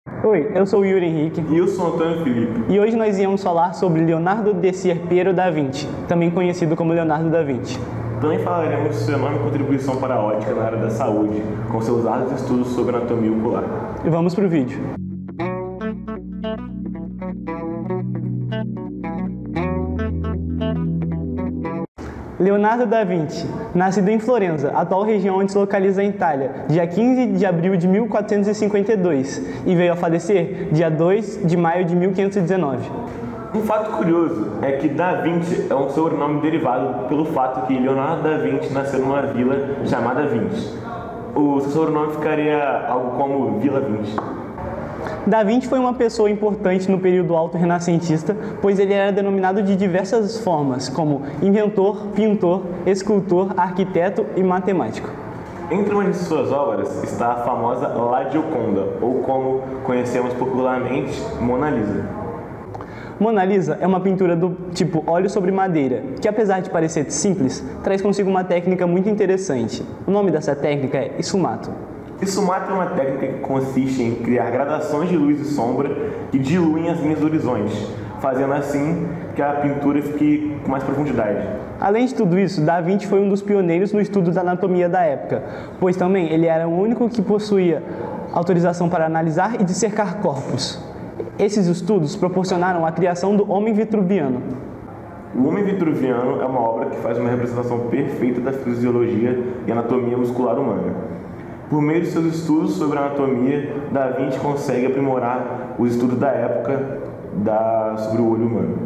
Oi, eu sou o Yuri Henrique. E eu sou o Antônio Felipe. E hoje nós iremos falar sobre Leonardo Dessier Piero da Vinci, também conhecido como Leonardo da Vinci. Também falaremos de sua enorme contribuição para a ótica na área da saúde, com seus árduos estudos sobre anatomia ocular. E vamos para o vídeo. Leonardo da Vinci, nascido em Florença, atual região onde se localiza a Itália, dia 15 de abril de 1452 e veio a falecer dia 2 de maio de 1519. Um fato curioso é que Da Vinci é um sobrenome derivado pelo fato que Leonardo da Vinci nasceu numa vila chamada Vinci. O seu sobrenome ficaria algo como Vila Vinci. Da Vinci foi uma pessoa importante no período alto-renascentista, pois ele era denominado de diversas formas, como inventor, pintor, escultor, arquiteto e matemático. Entre uma de suas obras está a famosa La Gioconda, ou como conhecemos popularmente, Mona Lisa. Mona Lisa é uma pintura do tipo óleo sobre madeira, que apesar de parecer simples, traz consigo uma técnica muito interessante. O nome dessa técnica é esfumato. Esfumato é uma técnica que consiste em criar gradações de luz e sombra que diluem as linhas do horizonte, fazendo assim que a pintura fique com mais profundidade. Além de tudo isso, Da Vinci foi um dos pioneiros no estudo da anatomia da época, pois também ele era o único que possuía autorização para analisar e dissecar corpos. Esses estudos proporcionaram a criação do Homem Vitruviano. O Homem Vitruviano é uma obra que faz uma representação perfeita da fisiologia e anatomia muscular humana. Por meio de seus estudos sobre anatomia, Da Vinci consegue aprimorar os estudos da época sobre o olho humano.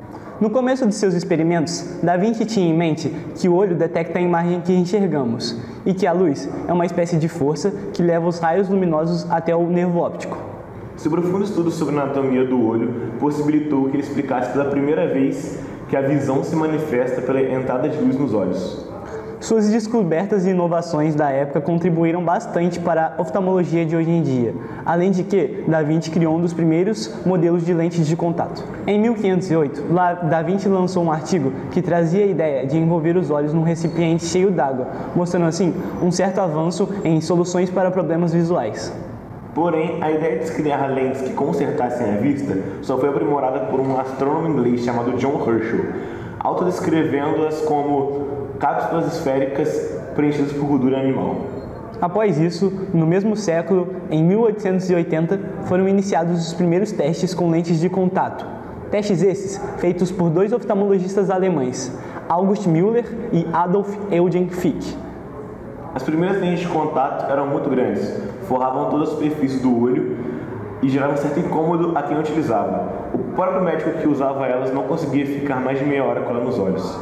No começo de seus experimentos, Da Vinci tinha em mente que o olho detecta a imagem que enxergamos e que a luz é uma espécie de força que leva os raios luminosos até o nervo óptico. Seu profundo estudo sobre a anatomia do olho possibilitou que ele explicasse pela primeira vez que a visão se manifesta pela entrada de luz nos olhos. Suas descobertas e inovações da época contribuíram bastante para a oftalmologia de hoje em dia, além de que Da Vinci criou um dos primeiros modelos de lentes de contato. Em 1508, Da Vinci lançou um artigo que trazia a ideia de envolver os olhos num recipiente cheio d'água, mostrando assim um certo avanço em soluções para problemas visuais. Porém, a ideia de criar lentes que consertassem a vista só foi aprimorada por um astrônomo inglês chamado John Herschel, autodescrevendo-as como cápsulas esféricas preenchidas por gordura animal. Após isso, no mesmo século, em 1880, foram iniciados os primeiros testes com lentes de contato. Testes esses feitos por dois oftalmologistas alemães, August Müller e Adolf Eugen Fick. As primeiras lentes de contato eram muito grandes, forravam toda a superfície do olho e geravam certo incômodo a quem utilizava. O próprio médico que usava elas não conseguia ficar mais de meia hora com ela nos olhos.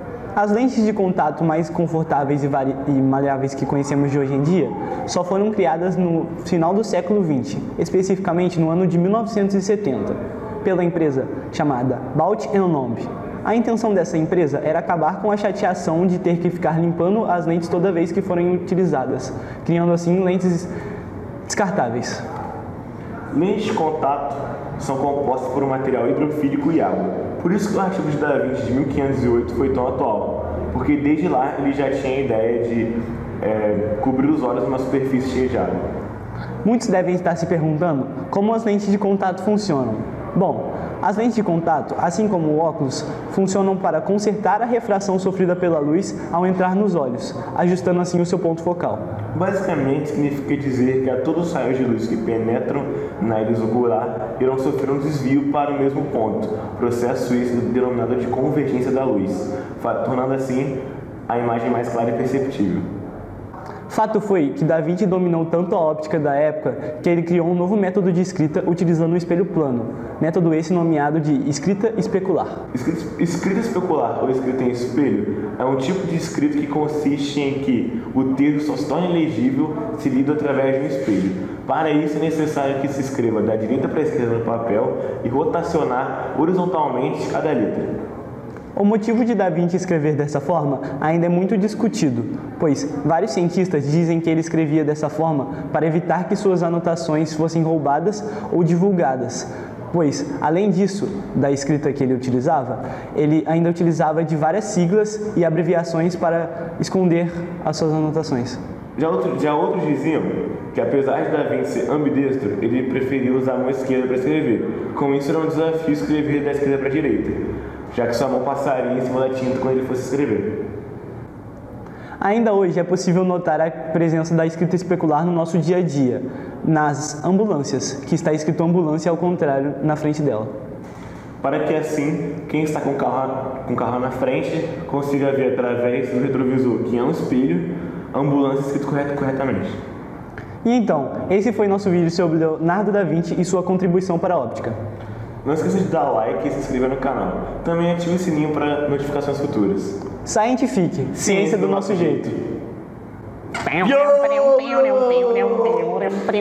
As lentes de contato mais confortáveis e maleáveis que conhecemos de hoje em dia só foram criadas no final do século XX, especificamente no ano de 1970, pela empresa chamada Bausch & Lomb. A intenção dessa empresa era acabar com a chateação de ter que ficar limpando as lentes toda vez que forem utilizadas, criando assim lentes descartáveis. Lentes de contato são compostas por um material hidrofílico e água. Por isso que o artigo de Da Vinci de 1508 foi tão atual, porque desde lá ele já tinha a ideia de cobrir os olhos numa superfície cheia de água. Muitos devem estar se perguntando como as lentes de contato funcionam. Bom, as lentes de contato, assim como o óculos, funcionam para consertar a refração sofrida pela luz ao entrar nos olhos, ajustando assim o seu ponto focal. Basicamente, significa dizer que a todos os raios de luz que penetram na íris ocular irão sofrer um desvio para o mesmo ponto, processo esse denominado de convergência da luz, tornando assim a imagem mais clara e perceptível. Fato foi que Da Vinci dominou tanto a óptica da época que ele criou um novo método de escrita utilizando um espelho plano, método esse nomeado de escrita especular. Escrita especular ou escrita em espelho é um tipo de escrita que consiste em que o texto só se torna legível se lido através de um espelho. Para isso é necessário que se escreva da direita para a esquerda no papel e rotacionar horizontalmente cada letra. O motivo de Da Vinci escrever dessa forma ainda é muito discutido, pois vários cientistas dizem que ele escrevia dessa forma para evitar que suas anotações fossem roubadas ou divulgadas, pois, além disso, da escrita que ele utilizava, ele ainda utilizava de várias siglas e abreviações para esconder as suas anotações. Já outros diziam que apesar de Da Vinci ser ambidestro, ele preferia usar a mão esquerda para escrever. Com isso era um desafio escrever da esquerda para a direita, já que sua mão passaria em cima da tinta quando ele fosse escrever. Ainda hoje é possível notar a presença da escrita especular no nosso dia a dia, nas ambulâncias, que está escrito ambulância ao contrário na frente dela. Para que assim, quem está com o carro na frente consiga ver através do retrovisor, que é um espelho, a ambulância escrita corretamente. E então, esse foi nosso vídeo sobre Leonardo da Vinci e sua contribuição para a óptica. Não esqueça de dar like e se inscrever no canal. Também ative o sininho para notificações futuras. Scientific, ciência do nosso jeito.